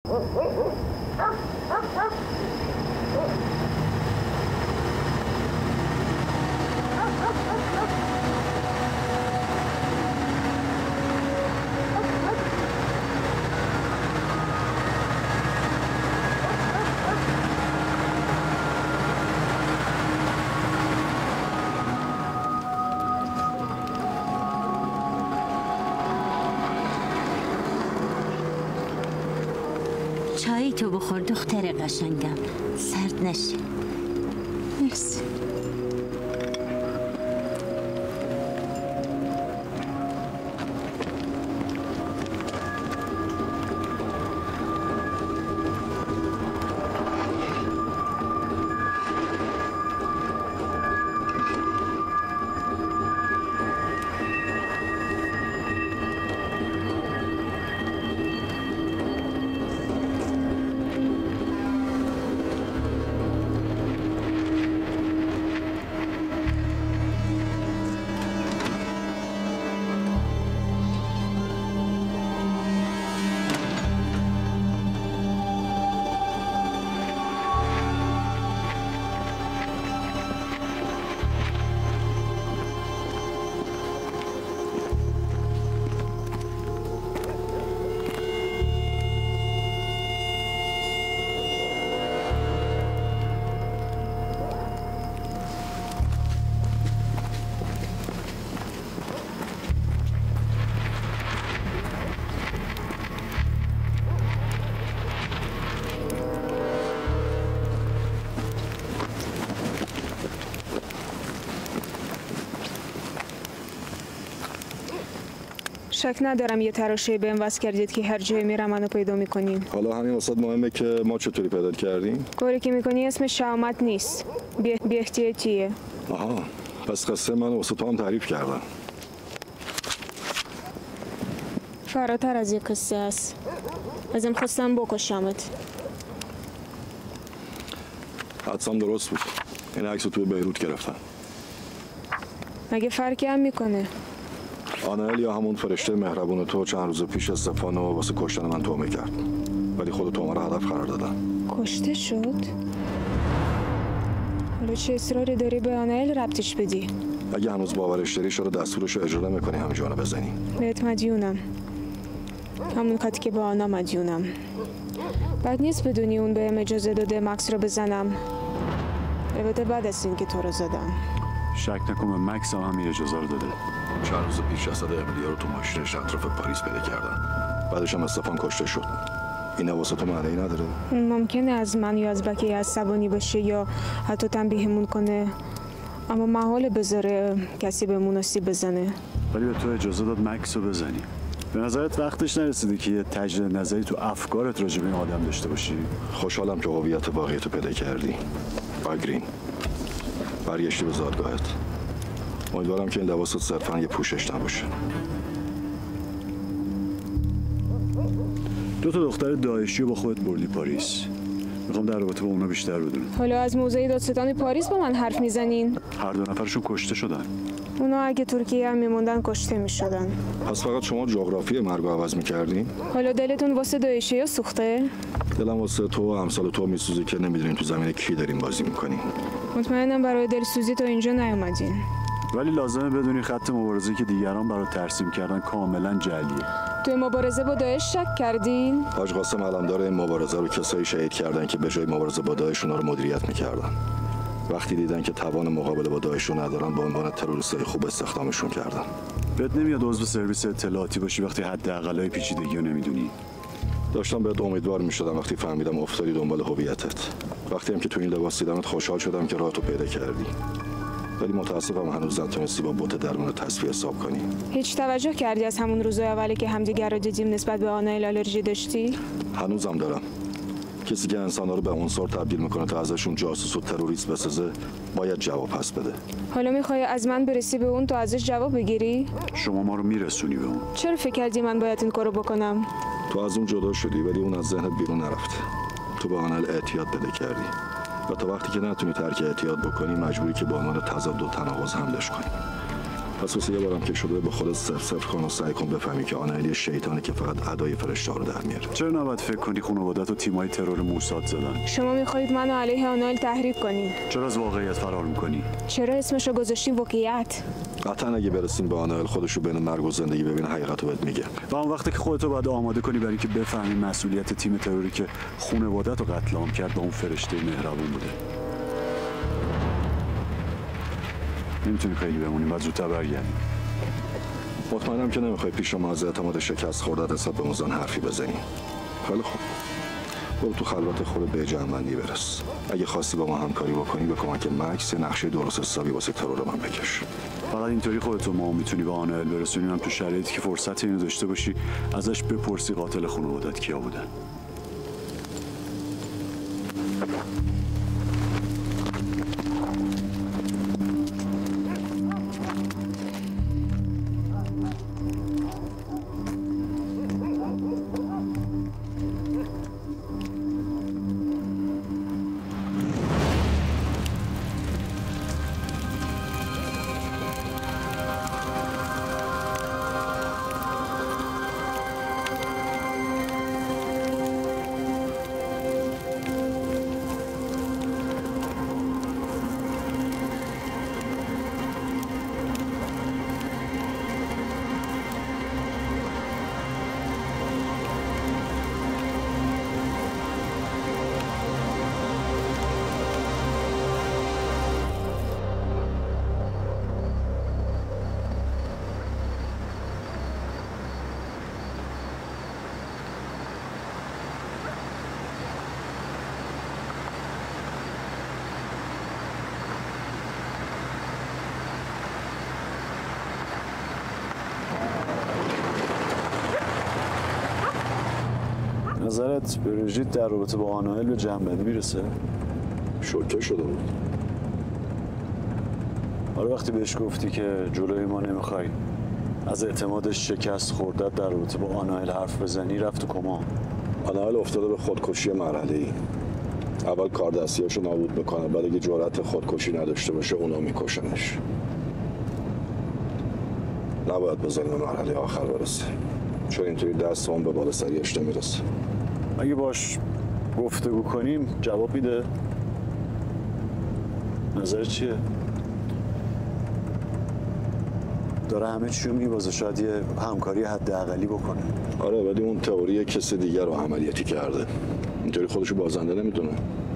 چایی تو بخور دختر قشنگم، سرد نشه. مرسی. شک ندارم یه تراشه بهم وصل کردید که هر جایی میرم منو پیدا میکنین. حالا همین واسط مهمه که ما چطوری پیدا کردیم؟ کاری که میکنی اسمش شهامت نیست، بی احتیاطیه. آها، پس قصه من واسه تو هم تعریف کردم. فراتر از یک قصه است. ازم خواستم بکشمت. حدسم درست بود. این عکس رو توی بیروت گرفتن. مگه فرقی هم میکنه؟ آنایل یا همون فرشته مهربون تو چند روز پیش استفانو واسه کشتن من تومه کرد، ولی خود تومه رو هدف قرار دادن. کشته شد؟ حالا چه اصراری داری به آنایل ربطش بدی؟ اگه هنوز باورش داری چرا دستورش رو اجرا نمی‌کنی همینجا بزنی؟ بهت مدیونم، همون قدری که به آنا مدیونم. بد نیست بدونی اون بهم اجازه داده مکس رو بزنم، البته بعد از این که تو رو زدم. شک نکن مکس هم همین اجازه رو داده. چند روز پیش جسد امیلیا رو تو ماشینش اطراف پاریس پیدا کردن. بعدش هم استفان کشته شد. این واسه تو معنی نداره؟ ممکنه از من یا از بقیه عصبانی باشه یا حتی تنبیهمون کنه، اما محاله بذاره کسی بهمون آسیب بزنه. ولی به تو اجازه داد مکس رو بزنی. به نظرت وقتش نرسیده که یه تجدید نظری تو افکارت راجع به این آدم داشته باشی؟ خوشحالم که هویت واقعی تو پیدا کردی. گرین، برگشتی به زادگاهت. امیدوارم که این لباست صرفاً یه پوشش نباشه. دو تا دختر داعشی رو با خودت بردی پاریس. میخوام در رابطه با اونا بیشتر بدونم. حالا از موزه دادستان پاریس با من حرف میزنین؟ هر دو نفرشون کشته شدن. اونا اگه ترکیه هم میموندن کشته میشدن. پس فقط شما جغرافی مرگ رو عوض میکردین؟ حالا دلتون واسه داعشی یا سوخته؟ دلم واسه تو و امثال تو میسوزه که نمیدونین تو زمین کی دارین بازی میکنین. مطمئنم برای دلسوزی تو اینجا نیومدین. ولی لازمه بدونی خط مبارزه که دیگران برای ترسیم کردن کاملا جعلیه. توی مبارزه با داعش شک کردین؟ حاج قاسم علمدار این مبارزه رو کسایی شهید کردن که به جای مبارزه با داعش اونا رو مدیریت میکردن. وقتی دیدن که توان مقابله با داعش رو ندارن به عنوان تروریستای خوب استخدامشون کردن. بهت نمیاد عضو سرویس اطلاعاتی باشی وقتی حداقلای پیچیدگی رو نمیدونی؟ داشتم بهت امیدوار میشدم وقتی فهمیدم افتادی دنبال هویتت. وقتی هم که تو این لباس دیدمت خوشحال شدم که راهتو پیدا کردی. ولی متاسفم هنوز نتونستی با بوت درون تصفیه حساب کنی. هیچ توجه کردی از همون روزای اولی که همدیگر رو دیدیم نسبت به آنایل آلرژی داشتی؟ هنوزم دارم. کسی که انسان‌ها رو به عنصر تبدیل میکنه تا ازشون جاسوس و تروریست بسازه باید جواب پس بده. حالا میخوای از من برسی به اون تو ازش جواب بگیری؟ شما ما رو میرسونی به اون. چرا فکر کردی من باید این کارو بکنم؟ تو از اون جدا شدی ولی اون از ذهنت بیرون نرفته. تو به آنایل اعتیاد بده کردی. و تا وقتی که نتونی ترک اعتیاد بکنی مجبوری که با عنوان تضاد و تناقض حملش کنی. پس واسه یه بارم که شده به خودت صفر کن و سعی کن بفهمی که آنایل یه شیطانی که فقط ادای فرشته رو در میاره. چرا نباید فکر کنی خانواده‌ت و تیمای ترور موساد زدن؟ شما میخواهید منو علیه آنایل تحریک کنین. چرا از واقعیت فرار میکنی؟ چرا اسمشو گذاشتین واقعیت؟ قطعا اگه برسیم به آنایل خودشو بین مرگ و زندگی ببینه حقیقتو بهت میگه. و اون وقتی که خودتو باید آماده کنی برای اینکه بفهمی مسئولیت تیم تروری که خانواده‌ت رو قتل عام کرد با اون فرشته مهربون بوده. نمیتونی خیلی بمونیم، باید زودتر برگردیم. مطمئنم که نمیخوای پیش ما از اعتماد شکست خوردت حساب به موزان حرفی بزنی. خیلی خوب، برو تو خلوت خود به جمع‌بندی برس. اگه خواستی با ما همکاری بکنی به کمک مکس یه نقشه درست حسابی واسه ترور من بکش. فقط اینطوری خودتو ما میتونی به آنایل برسونی، هم تو شرایطی که فرصت اینو داشته باشی ازش بپرسی قاتل خانواده‌ت کیا بودن. نظرت بریژیت در رابطه با آنایل به جمع‌بندی میرسه؟ شوکه شده بود. آره، وقتی بهش گفتی که جلوی ما نمیخوای از اعتمادش شکست خوردت در رابطه با آنایل حرف بزنی رفت تو کما. آنایل افتاده به خودکشی مرحله‌ای. اول کار دستیاشو نابود میکنه، بعد اگه جرأت خودکشی نداشته باشه اونا میکشنش. نباید بذاریم به مرحله آخر برسه، چون اینطوری دست اون به بالا سریش نمیرسه. اگه باش گفتگو کنیم جواب میده؟ نظر چیه؟ داره همه چیو میبازه، شاید یه همکاری حداقلی بکنه. آره، ولی اون تئوری کسی دیگر رو عملیاتی کرده، اینطوری خودشو بازنده نمیدونه.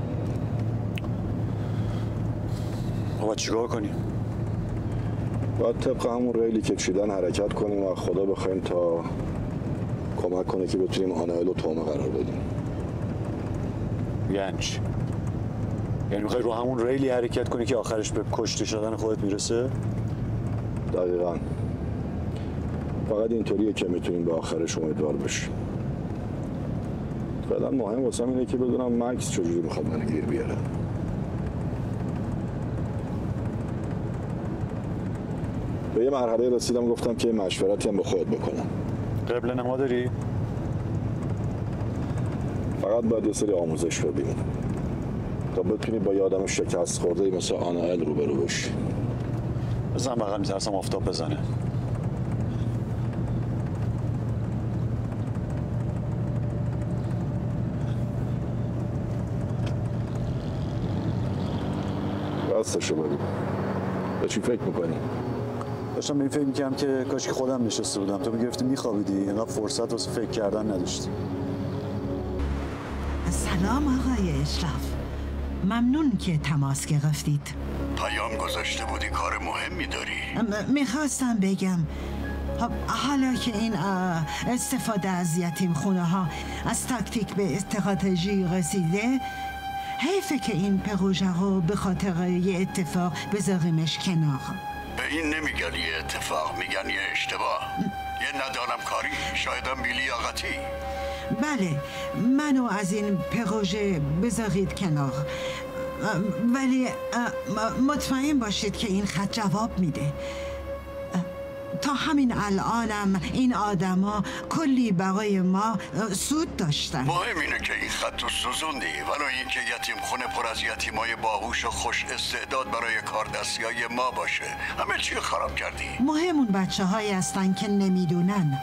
آقا چیکار کنیم؟ باید طبق همون ریلی که چیدن حرکت کنیم و خدا بخوایم تا کمک کنه که بتونیم آنایل رو تومه قرار بدیم. یعنی چی؟ یعنی میخوای رو همون ریلی حرکت کنی که آخرش به کشته شدن خودت میرسه؟ دقیقاً. فقط اینطوریه که میتونیم به آخرش امیدوار بشیم. فعلا مهم واسم اینه که بدونم مکس چجوری میخواد منو گیر بیاره. به یه مرحله رسیدم گفتم که مشورتی هم به خودت بکنم. قبل نما داری؟ فقط باید یه سری آموزش ببینیم تا بتونی با یه آدم شکست خورده مثل آنایل روبرو بشی. بزن بغل، میترسم آفتاب بزنه. راستشو بگو، به چی فکر میکنی؟ داشتم به این فکر میکنم که کاش که خودم نشسته بودم، تو میگرفتی میخوابیدی، اینقدر فرصت واسه فکر کردن نداشتی. سلام آقای اشرف، ممنون که تماس گرفتید. پیام گذاشته بودی کار مهمی داری؟ میخواستم بگم حالا که این استفاده از یتیم خونه ها از تاکتیک به استراتژی رسیده، حیفه که این پروژه رو به خاطر یه اتفاق بذاریمش کنار. به این نمیگن یه اتفاق، میگن یه اشتباه، یه ندانم کاری، شایدم بی‌لیاقتی. بله، منو از این پروژه بذارید کنار، ولی مطمئن باشید که این خط جواب میده. تا همین الانم این آدما کلی برای ما سود داشتن. مهم اینه که این خط رو سوزوندی، ولو اینکه یتیم خونه پر از یتیمای باهوش و خوش استعداد برای کاردستیای ما باشه، همه چی خراب کردی. مهم اون بچه هایی هستن که نمیدونن.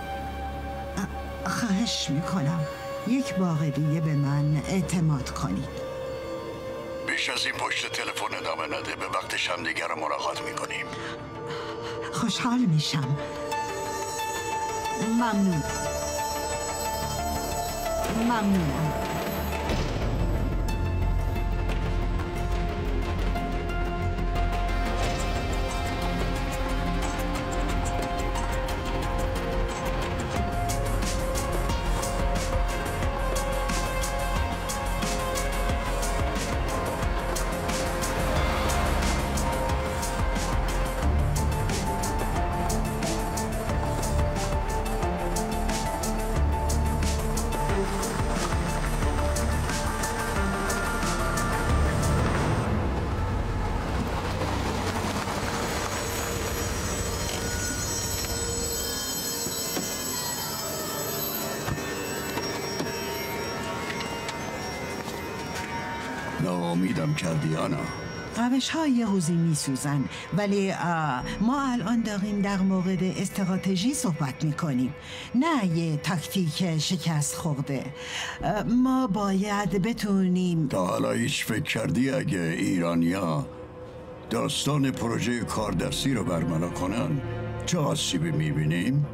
خواهش میکنم یک بار دیگه به من اعتماد کنید. بیش از این پشت تلفن ادامه نده، به وقتش هم دیگر رو ملاقات میکنیم. خوشحال میشم. ممنونم. ناامیدم کردی آنا. روش ها یه روزی میسوزن، ولی ما الان داریم در مورد استراتژی صحبت میکنیم، نه یه تاکتیک شکست خورده. ما باید بتونیم. تا حالا هیچ فکر کردی اگه ایرانیا داستان پروژه کاردستی رو برملا کنن چه آسیبی میبینیم؟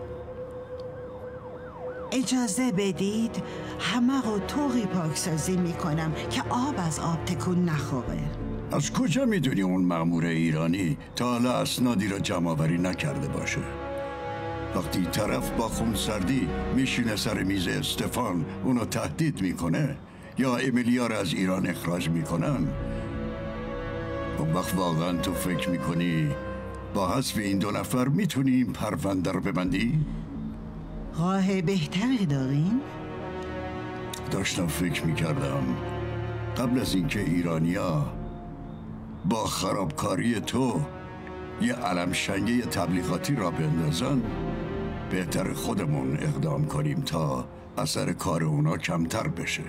اجازه بدید همه رو طوری پاکسازی میکنم که آب از آب تکون نخوره. از کجا میدونی اون مأمور ایرانی تا حالا اسنادی را جمع‌آوری نکرده باشه؟ وقتی طرف با خونسردی میشینه سر میز استفان اونو تهدید میکنه یا امیلیا را از ایران اخراج میکنن، اون وقت واقعا تو فکر میکنی با حذف این 2 نفر میتونی این پرونده رو ببندی؟ راه بهتری دارین؟ داشتم فکر میکردم قبل از اینکه ایرانیا با خرابکاری تو یه علمشنگه تبلیغاتی را بندازن، بهتر خودمون اقدام کنیم تا اثر کار اونا کمتر بشه.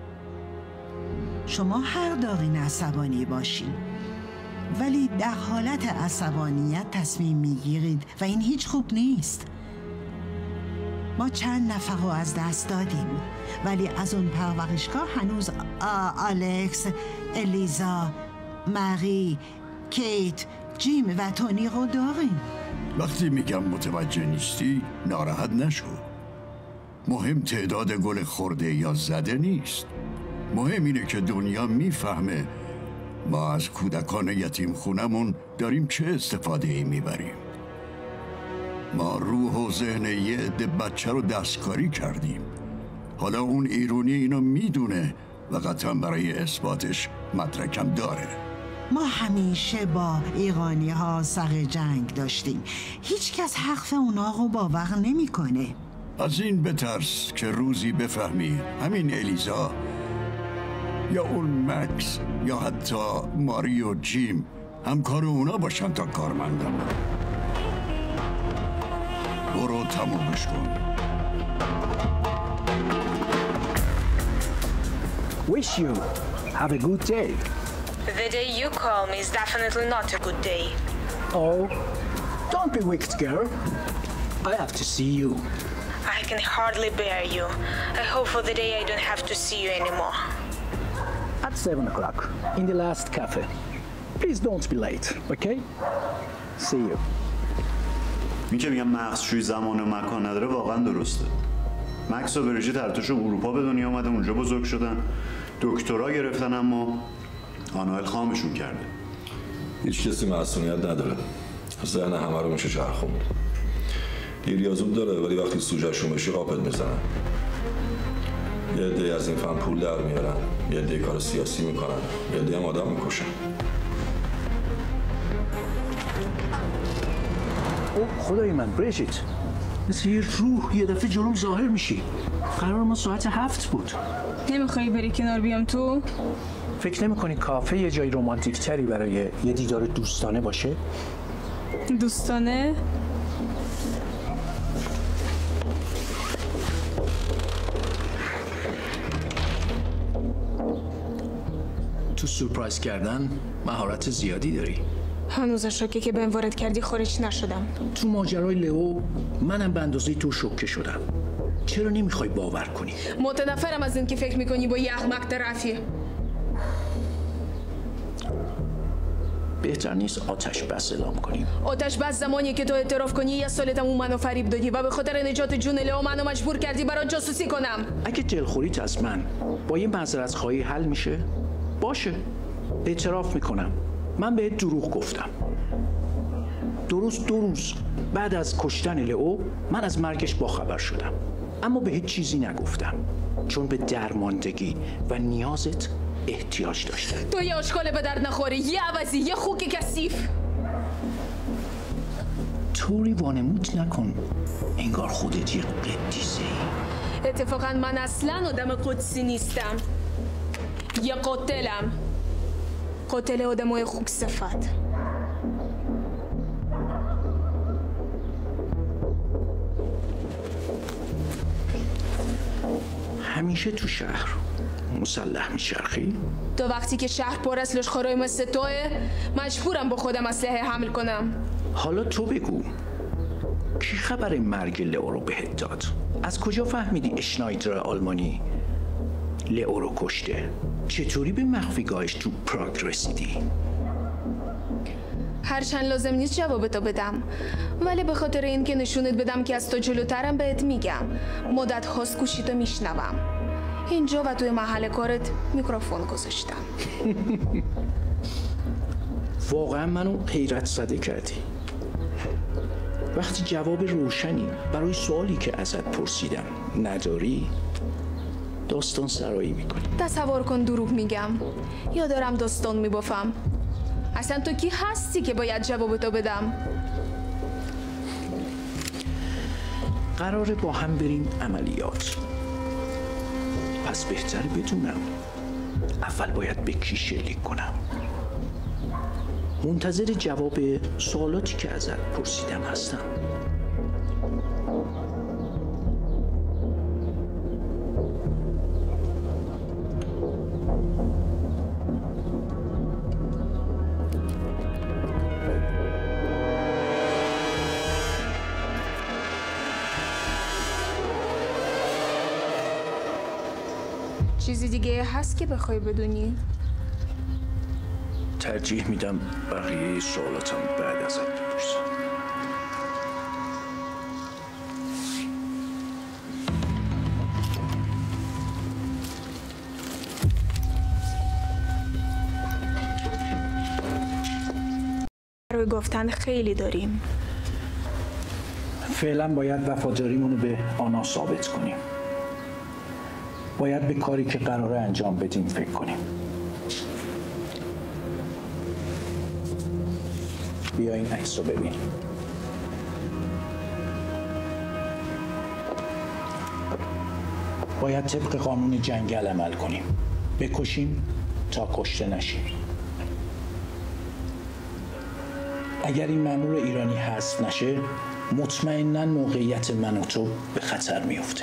شما حق دارین عصبانی باشین، ولی در حالت عصبانیت تصمیم میگیرید و این هیچ خوب نیست. ما چند نفر رو از دست دادیم، ولی از اون پرورشگاه هنوز الکس، الیزا، ماری، کیت، جیم و تونی رو داریم. وقتی میگم متوجه نیستی ناراحت نشو. مهم تعداد گل خورده یا زده نیست، مهم اینه که دنیا میفهمه ما از کودکان یتیم خونمون داریم چه استفاده ای میبریم. ما روح و ذهن یه عده بچه رو دستکاری کردیم. حالا اون ایرانی اینو میدونه و قطعا برای اثباتش مدرکم داره. ما همیشه با ایرانی ها سر جنگ داشتیم. هیچ کس حرف اونا رو باور نمیکنه. از این بترس که روزی بفهمی همین الیزا یا اون مکس یا حتی ماری و جیم همکار اونا باشن تا کارمندم. برو تمومش کن. Wish you have a good day. The day you call me is definitely not a good day. Oh, don't be wicked, girl. I have to see you. I can hardly bear you. I hope for the day I don't have to see you anymore. At 7 o'clock, in the last cafe. Please don't be late, okay? See you. این که میگم مغزشویی زمان و مکان نداره واقعا درسته. مکس و بریژیت هر دوشون اروپا به دنیا اومدن، اونجا بزرگ شدن، دکترا گرفتن، اما آنایل خامشون کرده. هیچ کسی معصومیت نداره. ذهن همه رو میشه چرخوند. دیر یا زود داره، ولی وقتی سوژه‌شون بشی قاپت میزنن. یه عده از این فن پول در میارن، یه عده کار سیاسی میکنن، یه عده هم آدم میکشن. خدای من بریژیت، مثل یه روح یه دفعه جلوم ظاهر میشی. قرار ما ساعت 7 بود. نمیخوای بری کنار بیام تو؟ فکر نمی‌کنی کافه یه جای رمانتیک تری برای یه دیدار دوستانه باشه؟ دوستانه؟ سورپرایز کردن مهارت زیادی داری. هنوز از شوکه که بهم وارد کردی خارج نشدم. تو ماجرای لئو منم به اندازه تو شوکه شدم. چرا نمیخوای باور کنی؟ متنفرم از این که فکر میکنی با یه احمق طرفی. بهتر نیست آتش بس اعلام کنیم؟ آتش بس زمانی که تو اعتراف کنی یه سال تموم منو فریب دادی و به خاطر نجات جون لئو منو مجبور کردی برای جاسوسی کنم. اگه دلخوریت از من با یه معذرت خواهی حل میشه، باشه. اعتراف میکنم. من بهت دروغ گفتم. درست 2 روز بعد از کشتن لئو من از مرگش باخبر شدم. اما به هیچ چیزی نگفتم چون به درماندگی و نیازت احتیاج داشتم. تو یه آشغال به درد نخوری، یه عوضی، یه خوک کثیف. طوری وانمود نکن انگار خودت یه قدیسه ای. اتفاقا من اصلا آدم قدسی نیستم. یه قاتلم. قاتل آدمای خوک صفت. همیشه تو شهر مسلح میچرخی؟ تو وقتی که شهر پر از لشخورای مثل توه مجبورم با خودم اسلحه حمل کنم. حالا تو بگو کی خبر مرگ لئو رو بهت داد؟ از کجا فهمیدی اشنایدر آلمانی لئو رو کشته؟ چطوری به مخفیگاهش تو پراگ رسیدی؟ هرچند لازم نیست جواب تو بدم، ولی به خاطر اینکه نشونت بدم که از تو جلوترم بهت میگم. مدت هاست گوشیتو میشنوم. اینجا و توی محل کارت میکروفون گذاشتم. واقعا منو حیرت زده کردی. وقتی جواب روشنی برای سوالی که ازت پرسیدم نداری، داستان سرایی میکنی. تصور کن دروغ میگم یا دارم داستان میبافم. اصلا تو کی هستی که باید جواب تو بدم؟ قراره با هم بریم عملیات. پس بهتره بدونم اول باید به کی شلیک کنم. منتظر جواب سوالاتی که ازت پرسیدم هستم. چیزی دیگه هست که بخوای بدونی؟ ترجیح میدم بقیه سوالاتم بعد ازت بپرسم. برای گفتن خیلی داریم. فعلا باید وفاداریمون رو به آنا ثابت کنیم. باید به کاری که قراره انجام بدیم فکر کنیم. بیا این عکس رو ببین. باید طبق قانون جنگل عمل کنیم. بکشیم تا کشته نشیم. اگر این مأمور ایرانی حذف نشه، مطمئناً موقعیت من و تو به خطر میفته.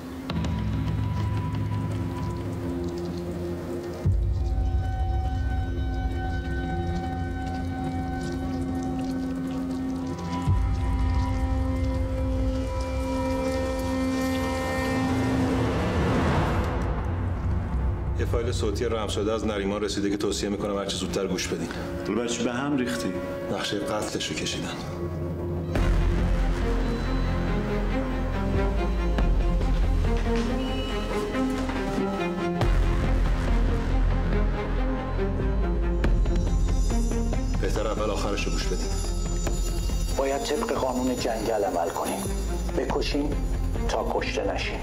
یه فایل صوتی رم شده از نریمان رسیده که توصیه میکنم هرچه زودتر گوش بدین. بچه به هم ریختی. نقشه قتلش رو کشیدن. بهتر اول آخرش رو گوش بدین. باید طبق قانون جنگل عمل کنیم. بکشیم تا کشته نشیم.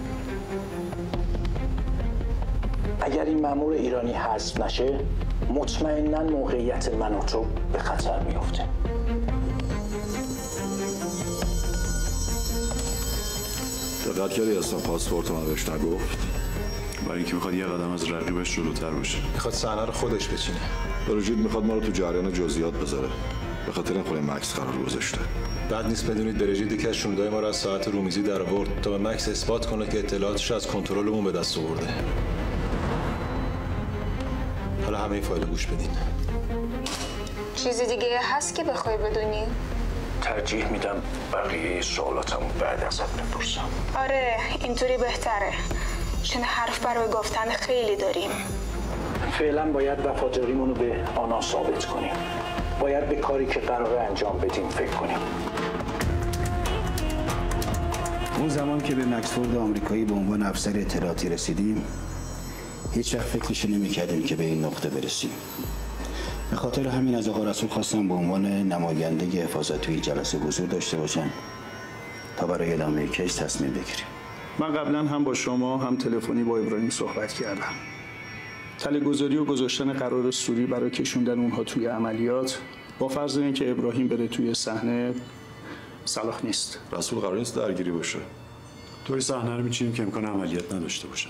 اگر این مأمور ایرانی حذف نشه، مطمئناً موقعیت من و تو به خطر میفته. دقت کردی اصلا پاسپورت من بهش نگفت؟ برای اینکه میخواد یه قدم از رقیبش جلوتر باشه. میخواد صحنه رو خودش بچینه. بروجید میخواد ما رو تو جریان جزئیات بذاره. به خاطر این خود مکس قرار گذاشته. بعد نیست بدونید بروجید یکی از شنودای ما رو از ساعت رومیزی در آورد تا به مکس اثبات کنه که اطلاعاتش از کنترلمون به دست آورده. حالا همه این فایل گوش بدین. چیزی دیگه هست که بخوای بدونی؟ ترجیح میدم بقیه سوالاتمو بعد ازت بپرسم. آره اینطوری بهتره، چون حرف برای گفتن خیلی داریم. فعلا باید وفاداریمون رو به آنا ثابت کنیم. باید به کاری که قراره انجام بدیم فکر کنیم. اون زمان که به مکسفورد آمریکایی به عنوان افسر اطلاعاتی رسیدیم هیچ وقت فکرش نمی‌کردیم که به این نقطه برسیم. به خاطر همین از آقا رسول خواستم به عنوان نماینده حفاظت توی جلسه حضور داشته باشن تا برای ادامه کیس تصمیم بگیریم. من قبلا هم با شما هم تلفنی با ابراهیم صحبت کردم. تله‌گذاری و گذاشتن قرار سوری برای کشوندن اونها توی عملیات با فرض اینکه ابراهیم بره توی صحنه صلاح نیست. رسول قرار نیست درگیری باشه. توی صحنه رو می‌چینیم که امکان عملیات نداشته باشه.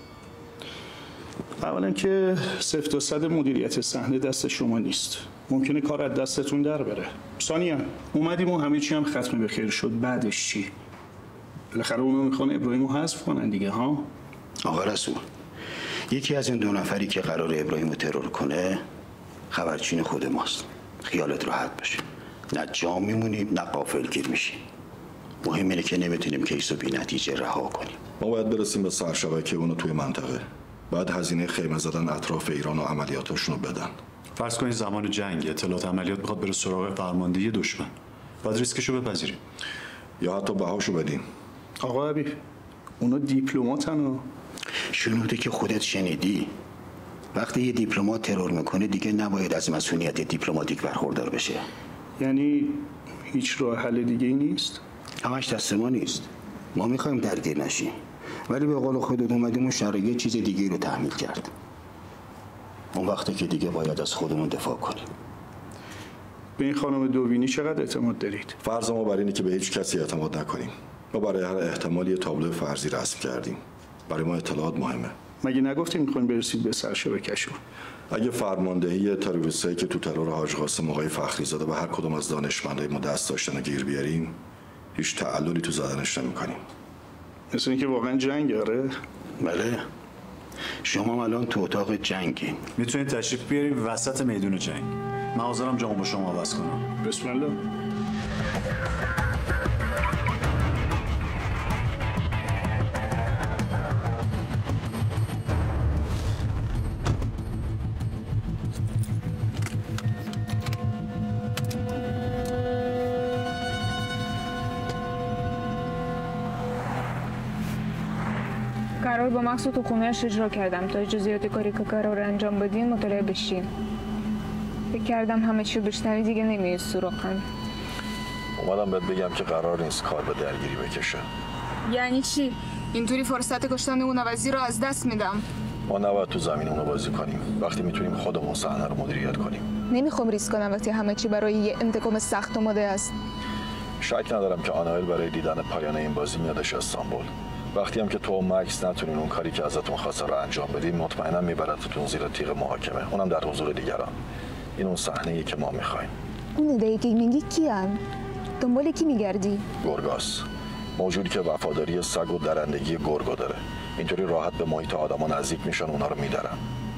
اولا که صفر و صد مدیریت صحنه دست شما نیست. ممکنه کار از دستتون در بره. ثانیاً اومدیم و همه چی هم ختم به خیر شد. بعدش چی؟ بالاخره اونا میخوان ابراهیمو حذف کنن دیگه ها؟ آقا رسول، یکی از این دو نفری که قرار ابراهیمو ترور کنه خبرچین خود ماست. خیالت راحت باشه. نه جا میمونیم نه غافلگیر میشیم. مهم اینه که نمیتونیم کیسو بی نتیجه رها کنیم. ما باید برسیم به سرشبکه اونو توی منطقه. بعد هزینه خیمه زدن اطراف ایران و عملیاتاشونو بدن. فرض کنید زمان جنگ اطلاعات عملیات بخواد بره سراغ فرماندهی دشمن. بعد ریسکشو بپذیریم. یا حتی بهاشو بدیم. آقا ابی اونا دیپلماتن و شنوده که خودت شنیدی. وقتی یه دیپلمات ترور میکنه دیگه نباید از مسئولیت دیپلماتیک برخوردار بشه. یعنی هیچ راه حل دیگه ای نیست؟ همش دست ما نیست. ما میخوایم درگیر نشیم. ولی به قول خودت اومدیم و شرایط چیز دیگه رو تحمیل کرد. اون وقتی که دیگه باید از خودمون دفاع کنیم. به این خانم دوبینی چقدر اعتماد دارید؟ فرض ما بر اینه که به هیچ کسی اعتماد نکنیم. ما برای هر احتمالی یه تابلو فرضی رسم کردیم. برای ما اطلاعات مهمه. مگه نگفتیم میخوایم برسید به سرشبکه‌شون؟ اگه فرماندهی تروریستایی که تو ترور حاج قاسم آقای فخری زاده و هر کدوم از دانشمندای ما دست داشتن و گیر بیاریم، هیچ تعللی تو زدنش نمی‌کنیم. مثل اینکه واقعا جنگ آره؟ بله. شما الان تو اتاق جنگین. میتونید تشریف بیاریم وسط میدون جنگ. من حاضرم جامو با شما عوض کنم. بسم الله. قرار با مکس تو خونه‌اش اجرا کردم تا جزئیات کاری که قرار انجام بدین مطالعه بشین. فکر کردم همه چی بشنوی دیگه نمیاد سراغم. اومدم بهت بگم که قرار نیست کار به درگیری بکشه. یعنی چی؟ اینطوری فرصت کشتن اون عوضی رو از دست میدم. ما نباید تو زمین اونو بازی کنیم. وقتی میتونیم خودمون صحنه رو مدیریت کنیم. نمیخوام ریسک کنم وقتی همه چی برای یه انتقام سخت آماده است. شک ندارم که آنایل برای دیدن پایان این بازی میادش استانبول. وقتی هم که تو و مکس نتونین اون کاری که ازتون خواسته رو انجام بدیم مطمئنا میبرتتون زیر تیغ محاکمه، اونم در حضور دیگران. این اون صحنه‌ای که ما میخوایم. اون ایده که میگی کیان؟ دنبال کی میگردی؟ گرگاس، موجودی که وفاداری سگ و درندگی گرگو داره. اینطوری راحت به محیط آدما نزدیک میشن، اونا رو میدرن.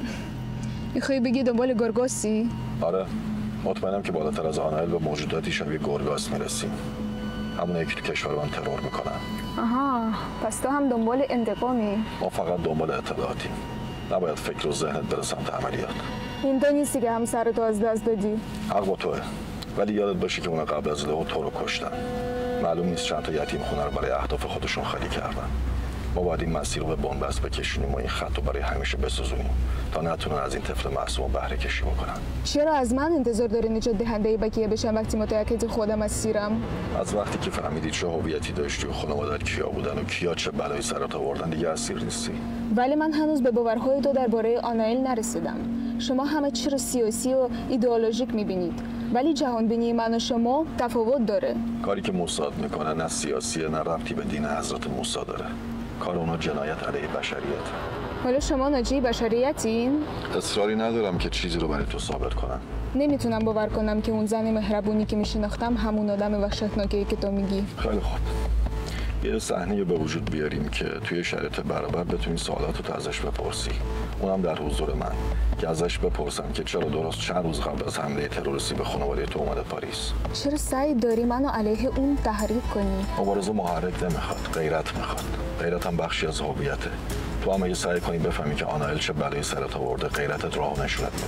میخوای بگی دنبال گرگاسی؟ آره، مطمئنم که بالاتر از آنایل به موجوداتی شبیه گرگاس میرسیم. همونایی که تو کشور من ترور میکنن. آها، پس تو هم دنبال انتقامی؟ ما فقط دنبال اطلاعاتیم. نباید فکر و ذهنت بره سمت عملیات. این تو نیستی که همسرتو از دست دادی؟ حق با توه، ولی یادت باشه که اونا قبل از لئو تو رو کشتن. معلوم نیست چند تا یتیم خونه رو برای اهداف خودشون خالی کردن. ما باید این مسیر رو به بن‌بست بکشونیم و این خط رو برای همیشه بسوزونیم تا نتونن از این طفل معصوم بهره کشی بکنن. چرا از من انتظار داری نجات دهنده بکیه بشم وقتی متأکد خودم اسیرم؟ از وقتی که فهمیدید چه هویتی داشتی و خانواده‌ات کیا بودن و کیا چه بلایی سرت آوردن دیگه اسیر نیستی. ولی من هنوز به باورهای تو درباره آنایل نرسیدم. شما همه چی رو سیاسی و ایدئولوژیک می‌بینید، ولی جهانبینی من و شما تفاوت داره. کاری که موساد میکنه نه سیاسیه نه ربطی به دین حضرت موسی داره. کار اونا جنایت علیه بشریت. حالا شما ناجی بشریتین؟ اصراری ندارم که چیزی رو برای تو ثابت کنم. نمیتونم باور کنم که اون زن مهربونی که میشناختم همون آدم وحشتناکیه که تو میگی. خیلی خوب. یه صحنه به وجود بیاریم که توی شرایط برابر بتونی سوالاتو ازش بپرسی، اونم در حضور من، که ازش بپرسم که چرا درست چند روز قبل از حمله تروریستی به خانواده تو اومده پاریس. چرا سعی داری منو علیه اون تحریک کنی؟ مبارزه محرک نمیخواد، غیرت میخواد. غیرت هم بخشی از هویته. تو هم اگه سعی کنی بفهمی که آنایل چه بلایی سرت آورده، غیرتت راهو نشونت میده.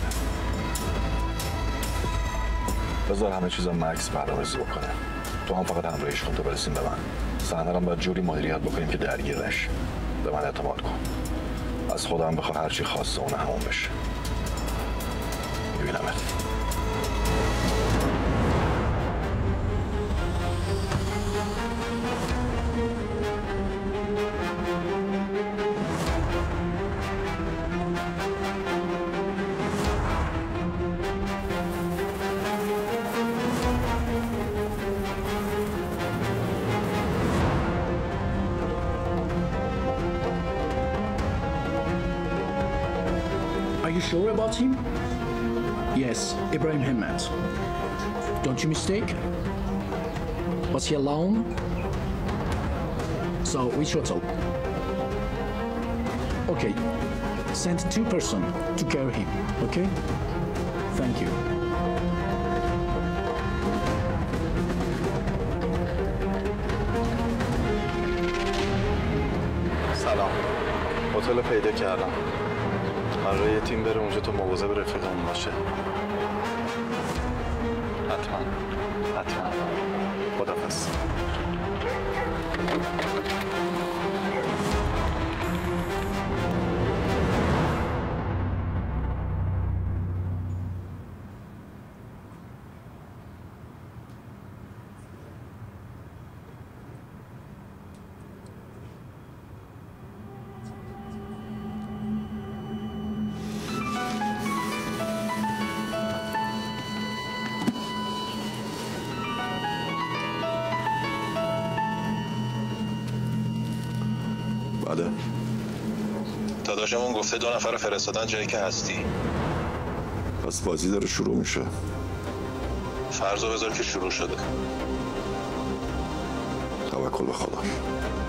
بذار همه چیزا مکس برنامه‌ریزی بکنه. تو هم فقط همراهیش کن تا برسیم به من. صحنه رو باید جوری مدیریت بکنیم که درگیر نشه. به من اعتماد کن. از خودم بخواه هر چی خواسته اون همون بشه. میبینمت. Are you sure about him? Yes, Ibrahim Hemmet. Don't you mistake? Was he alone? So which hotel? Okay, send 2 person to carry him, okay? Thank you. سلام. هتل پیدا کردم. قراره یه تیم بره اونجا تا مواظب رفیقمون باشه. حتما. خداحافظ. بله. داداشمون گفته 2 نفر فرستادن جایی که هستی. پس بازی داره شروع میشه. فرضو بذار که شروع شده. توکل به خدا.